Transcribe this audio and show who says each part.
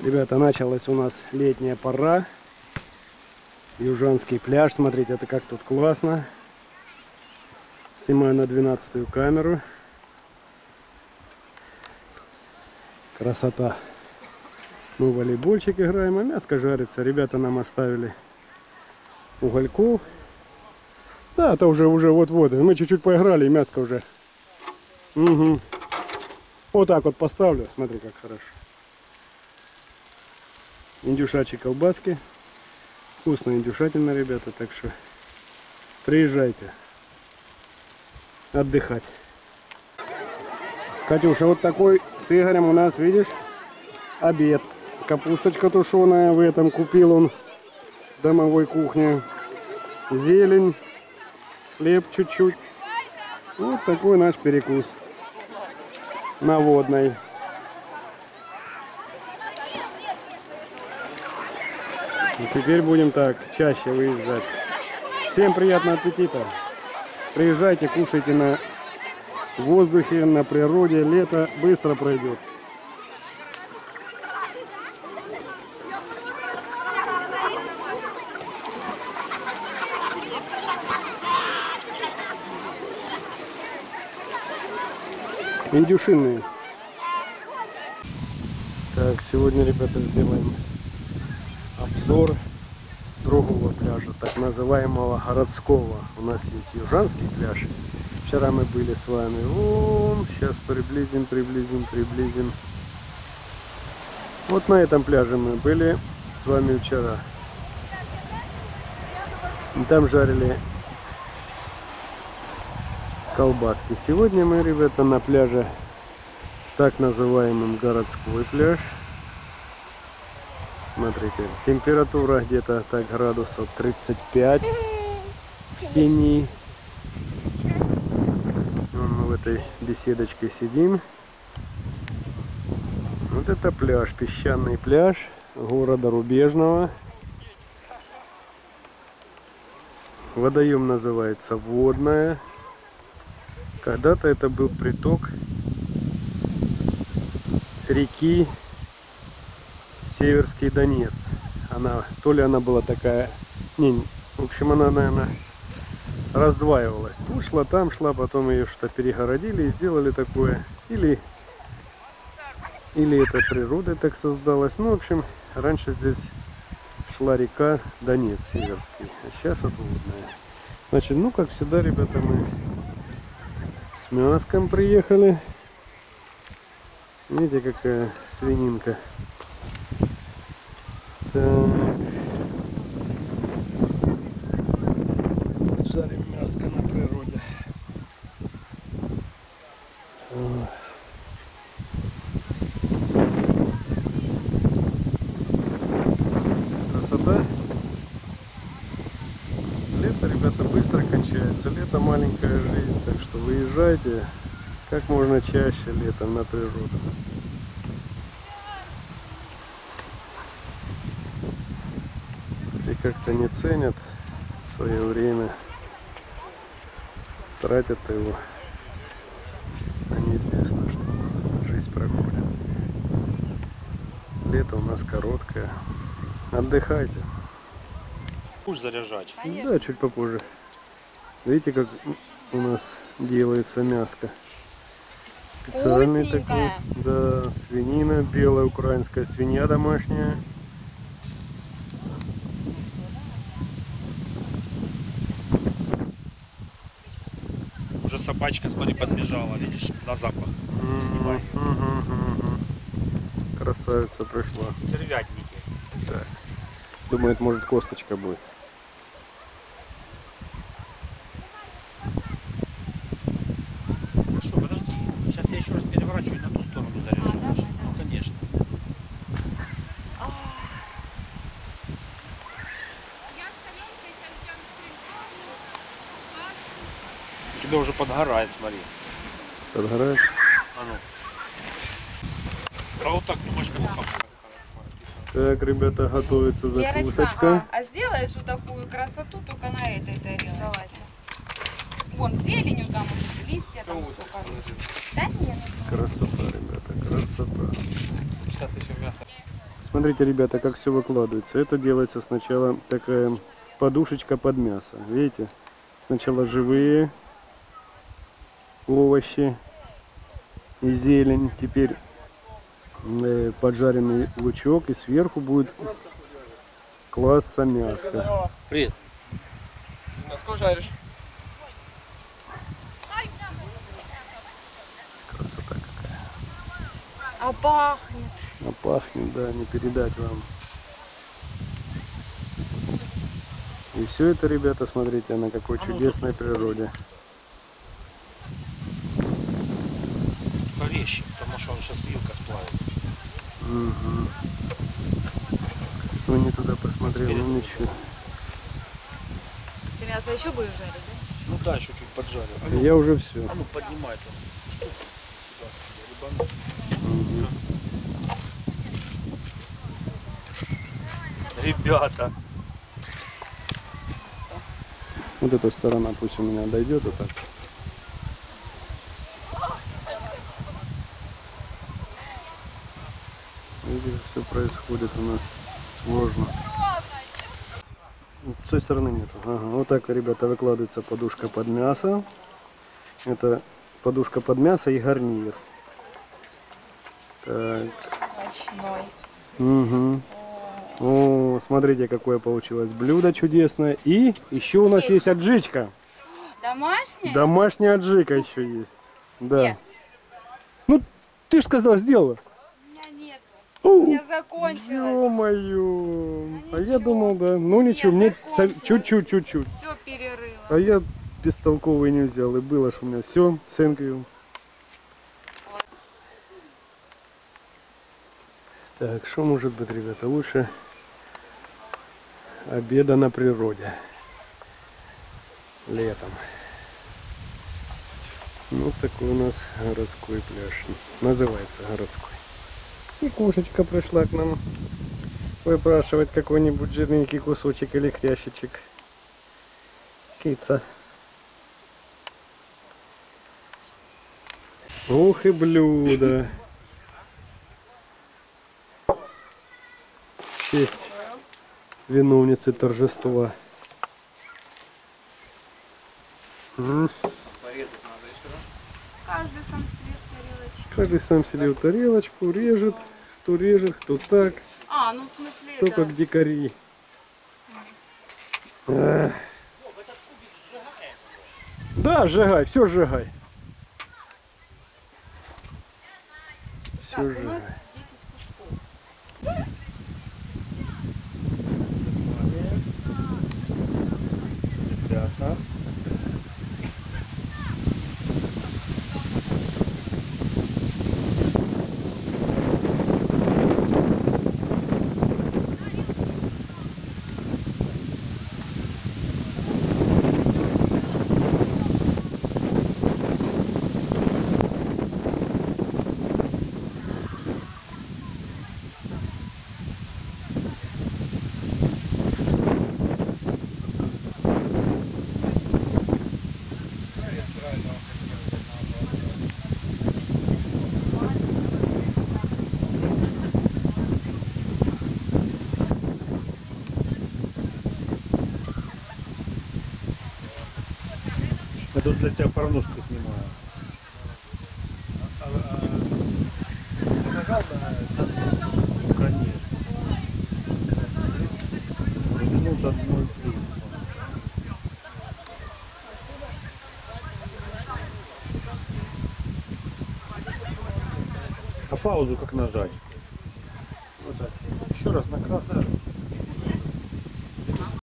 Speaker 1: Ребята, началась у нас летняя пора. Южанский пляж. Смотрите, это как тут классно. Снимаю на 12-ю камеру. Красота. Мы в волейбольчик играем, а мяско жарится. Ребята нам оставили угольков. Да, это уже вот-вот. Мы чуть-чуть поиграли, и мяско уже. Угу. Вот так вот поставлю. Смотри, как хорошо. Индюшачьи колбаски. Вкусно, индюшатина, ребята. Так что приезжайте отдыхать. Катюша, вот такой с Игорем у нас, видишь, обед. Капусточка тушеная, в этом купил он в домовой кухне. Зелень, хлеб чуть-чуть. Вот такой наш перекус на Водной. И теперь будем так чаще выезжать. Всем приятного аппетита. Приезжайте, кушайте на воздухе, на природе. Лето быстро пройдет. Индюшиные. Так, сегодня, ребята, сделаем обзор другого пляжа, так называемого городского. У нас есть Южанский пляж. Вчера мы были с вами. Вон, сейчас приблизим. Вот на этом пляже мы были с вами вчера. И там жарили колбаски. Сегодня мы, ребята, на пляже, так называемый городской пляж. Смотрите, температура где-то так градусов 35 в тени. Мы в этой беседочке сидим. Вот это пляж, песчаный пляж города Рубежного. Водоем называется Водная. Когда-то это был приток реки Северский Донец. То ли она была такая, в общем, она, наверное, раздваивалась. Тут шла, там шла, потом ее что-то перегородили и сделали такое. Или это природа так создалась. Ну, в общем, раньше здесь шла река Донец Северский, а сейчас вот Водная. Значит, ну, как всегда, ребята, мы с мяском приехали. Видите, какая свининка. Так. Жарим мяско на природе. Красота. Лето, ребята, быстро кончается. Лето — маленькая жизнь, так что выезжайте как можно чаще летом на природу. И как-то не ценят свое время, тратят его, а неизвестно, что жизнь проходит. Лето у нас короткое. Отдыхайте.
Speaker 2: Будешь заряжать?
Speaker 1: Да, чуть попозже. Видите, как у нас делается мяско. Специальный такой. Да, свинина, белая украинская свинья домашняя.
Speaker 2: Уже собачка, смотри, подбежала, видишь, на запах. Снимай.
Speaker 1: Красавица пришла.
Speaker 2: Стервятники.
Speaker 1: Так. Думает, может, косточка будет.
Speaker 2: Хорошо, подожди. Сейчас я еще раз переворачиваю и на ту сторону заряжу. Ну, конечно. У тебя уже подгорает, смотри.
Speaker 1: Подгорает?
Speaker 2: А ну. А вот так, думаешь, плохо.
Speaker 1: Так, ребята, готовится закусочка.
Speaker 3: А сделаешь вот такую красоту только на этой тарелке. Давайте. Вон зеленью там, листья там все короче. Да нет.
Speaker 1: Красота, ребята, красота.
Speaker 2: Сейчас еще мясо.
Speaker 1: Смотрите, ребята, как все выкладывается. Это делается сначала такая подушечка под мясо. Видите? Сначала живые овощи и зелень. Теперь поджаренный лучок. И сверху будет класса мяско.
Speaker 2: Привет.
Speaker 4: Мяско жаришь?
Speaker 1: Красота какая.
Speaker 3: А пахнет.
Speaker 1: А пахнет, да, не передать вам. И все это, ребята, смотрите, на какой чудесной природе.
Speaker 2: Порежь, потому что он сейчас вилка сплавится.
Speaker 1: Угу. Ну, не туда посмотрел, ну ничего.
Speaker 3: Ты мясо еще будешь жарить, да?
Speaker 2: Ну да, еще чуть поджарю. А ну,
Speaker 1: Я уже все.
Speaker 2: а ну поднимай там. Что? Ребята.
Speaker 1: Вот эта сторона пусть у меня дойдет вот так. Видите, все происходит у нас сложно. С той стороны нету. Ага. Вот так, ребята, выкладывается подушка под мясо. Это подушка под мясо и гарнир. Так.
Speaker 3: Ночной.
Speaker 1: Угу. О, смотрите, какое получилось блюдо чудесное. И еще у нас есть аджичка.
Speaker 3: Домашняя?
Speaker 1: Домашняя аджика еще есть. Да.
Speaker 3: Нет.
Speaker 1: Ну, ты же сказала, сделала.
Speaker 3: У меня нет. У меня закончилось.
Speaker 1: Ё-моё. А я
Speaker 3: ничего.
Speaker 1: думал, да. Ну ничего, мне
Speaker 3: закончилось.
Speaker 1: чуть-чуть.
Speaker 3: Все перерыла.
Speaker 1: А я бестолковый не взял. И было ж у меня все. Thank you. Так, что может быть, ребята, лучше обеда на природе летом. Ну, такой у нас городской пляж. Называется городской. И кошечка пришла к нам выпрашивать какой-нибудь жирненький кусочек или хрящичек. Кица. Ух и блюдо. В честь виновницы торжества.
Speaker 3: Каждый сам себе тарелочку.
Speaker 1: Каждый сам себе в тарелочку режет, кто так,
Speaker 3: А, ну в смысле,
Speaker 1: кто
Speaker 3: да.
Speaker 1: как дикари. Ах. Да, сжигай, все сжигай.
Speaker 3: Так,
Speaker 1: Все
Speaker 3: у нас
Speaker 1: сжигай.
Speaker 3: 10 кусков.
Speaker 2: Ребята. Я тут для тебя порнушку снимаю. Ну, конечно. Минута 0,3. А паузу как нажать? Вот так. Еще раз на красный.